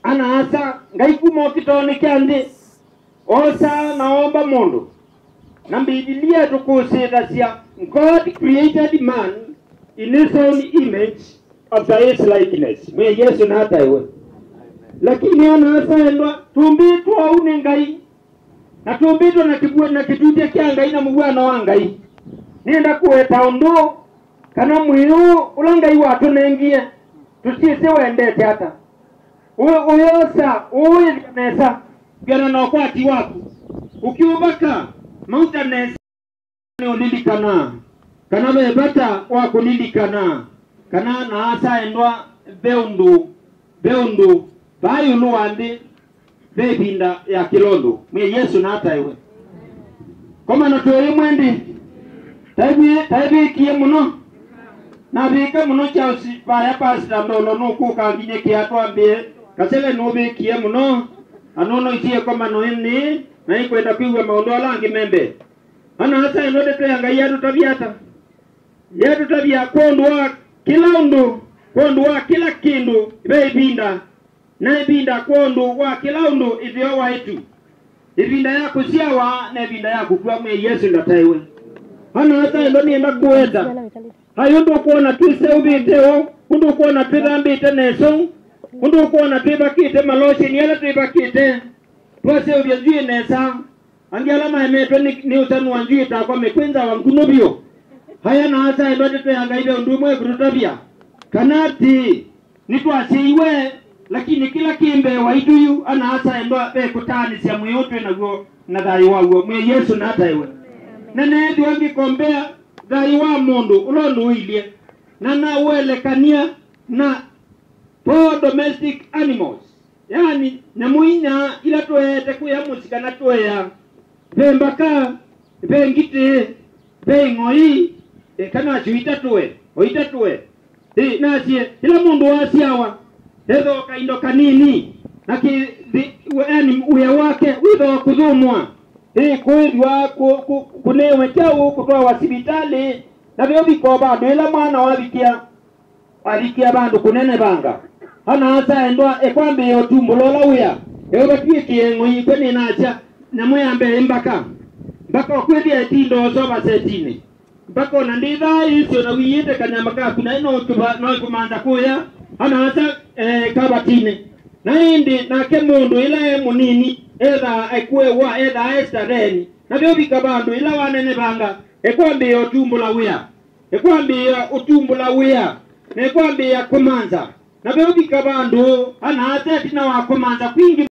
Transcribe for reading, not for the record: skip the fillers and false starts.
ana asa ngai kumo kitone kyande osa naomba mundu na Biblia tukusira sia God created man in his own image after his likeness. Mwe Yesu na hata iwe. Lakini ana asa endwa tumbitwa aune ngai na tumbitwa na kibwe na kitute kya ngai na mugwana wa ngai. Nenda kuweta undu kana mwiru ulangai watu nengie tutise wendete hata uyosa uyikanesa gana na kwati wako ukiubaka mautanesa ni ulilikana kana bebata wako lilikana kana na asa endwa beundu bayu luwandi bebinda ya kilondo mwe Yesu na hata iwe koma na tuwe mwendi taibi kie muno na bika muno chausi baya pastor ndolo nuku kanginye kiato ambie kasele nobe kie muno anono isie koma noini na ikwenda kwiwa maondo langi membe ana hasa enode tuyanga yadu tabia kondwa kila undu kondwa kila kindu ibinda na ibinda kondu wa kila undu ivyo waitu ibinda yako siawa na ibinda yako kwa mwe Yesu ndataiwe ana hasa endoni enda kuweta hayundo kuona tuse ubiteo kundu kuona pidambite neso kundu kuona pibakite maloshi ni ala pibakite twase ubyajui nesa angiala maemeto ni utanu wanjui takwa mekwenza wangunubio haya na hasa endoni tuyanga ibe undumwe kurutabia kanati nitwasiiwe lakini kila kimbe waiduyu ana hasa endwa kutani siya mweyotwe na dhari wawo mwe Yesu na hata iwe nene diwangi kombea dhari wa mundu ulondu uilie na uelekania na for domestic animals yani nyamuinya ila tuwete kuya musika na tuweya pembaka pengite pengoi kana chuita tuwe oita tuwe nasie ila mundu wasiawa hedo kaindo kanini naki yani uya wake wido kudhumwa kuidwa kunewe chao kutoa wasibitali na vyo bikoba nela mwana walikia bandu kunene banga ana hasa endwa ekwambe yotumbulola uya ebatwikie ngoyi kwene nacha namuyambe mbaka kweli etindo soba setini mpaka na ndidha isio na wiyete kanyamaka kuna ino kumanza kuya ana hasa kabatine na indi na kemundu ila munini edha ekwe wa edha estareni na byo bikabandu ila wanene banga ekwambe otumbula uya utumbula uya ekwambe ya kumanza na byo bikabandu ana hasa tina wa kumanza kwingi